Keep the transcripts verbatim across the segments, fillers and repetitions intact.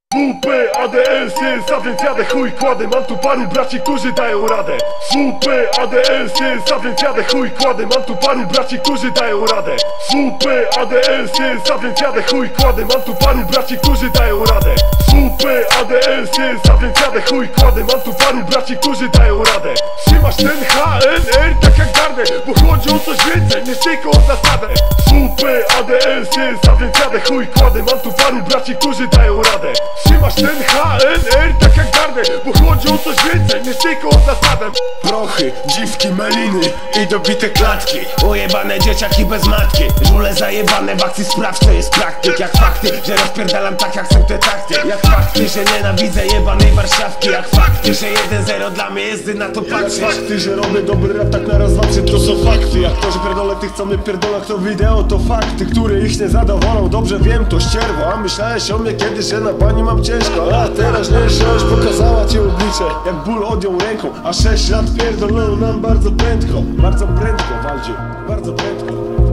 W P, A D S jest, a więc jadę chuj kładę. Mam tu paru braci, którzy dają radę. W P, A D S jest, a więc jadę chuj kładę. Mam tu paru braci, którzy dają radę. W P, A D S jest, a więc jadę chuj kładę. Mam tu paru braci, którzy dają radę. W P, A D S jest, a więc jadę chuj kładę. Mam tu paru braci, którzy dają radę. Trzymasz ten H N R tak jak gardę, bo chodzi o coś więcej niż tylko o zasadę. W P, A D S jest, a więc jadę chuj kładę. Mam tu paru braci, którzy dają radę. Trzymasz ten H N R tak jak gardę, bo chodzi o coś więcej niż tylko o zasadę. Prochy, dziwki, meliny i dobite klatki. Ujebane dzieciaki bez matki. Żule zajebane, w akcji sprawdź co jest praktyk. Jak fakty, że rozpierdalam tak jak są te takty. Jak fakty, że nienawidzę jebanej Warszawki. Jak fakty, że jeden zero dla mnie jest, gdy na to patrzeć. Jak fakty, że robię dobry rap tak na raz, dwa, trzy, to są fakty. Jak to, że pierdolę tych co mnie pierdolą, to wideo to fakty, które ich nie zadowolą. Dobrze wiem, to ścierwo, a myślałeś o mnie kiedyś, że na pani mam ciężko. A teraz nie już pokazała ci oblicze, jak ból odjął ręką. A sześć lat pierdolą nam bardzo prędko. Bardzo prędko, Waldziu, bardzo prędko.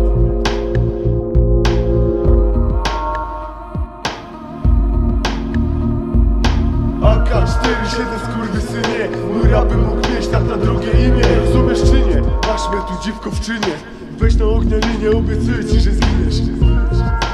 A K cztery siedem skurwysynie, mój rapy mógł mieć tak na drugie imię. Rozumiesz czy nie? Masz mnie tu dziwko w czynie. Weź na ognia linię, obiecuję ci, że zginiesz.